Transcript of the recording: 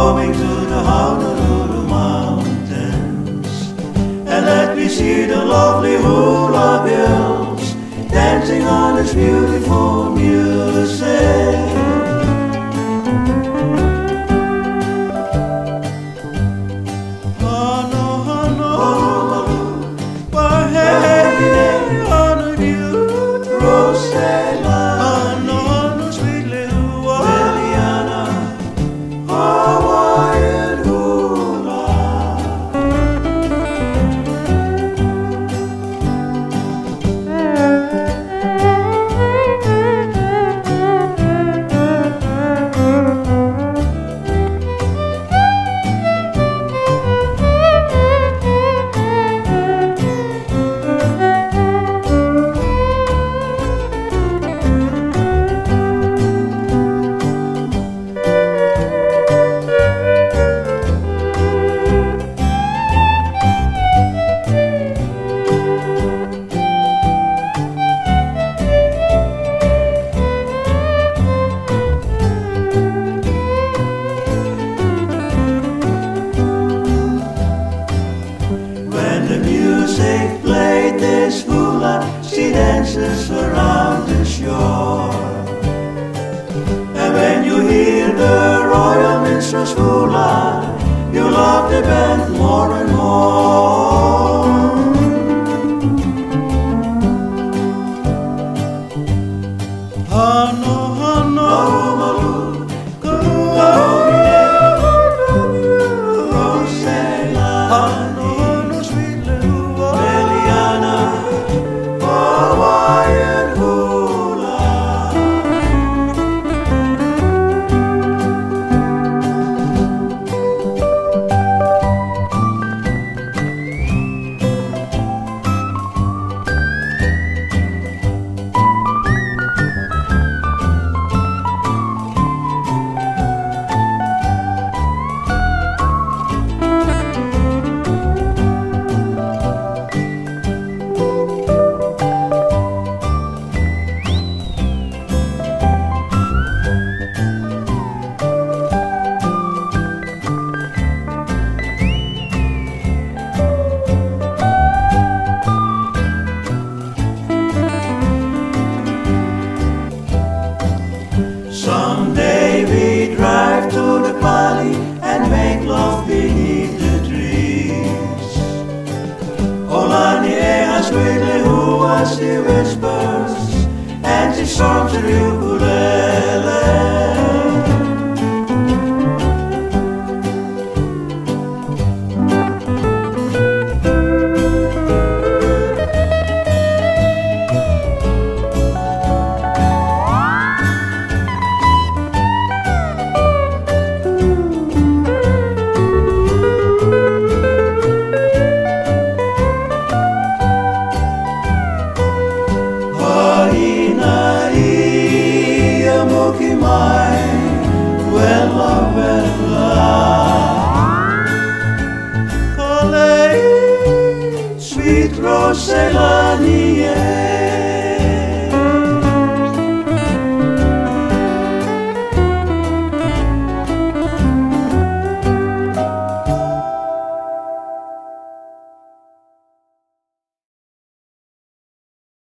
going to the Honolulu Mountains, and let me see the lovely hula hills dancing on this beautiful music. Music played this hula, she dances around the shore. And when you hear the Royal Minstrels hula, you love the band more and more. Hano, hano, someday we drive to the Pali and make love beneath the trees. Olani eha sweetly hua, she whispers, and she songs the ukulele. Sweet Roselanie.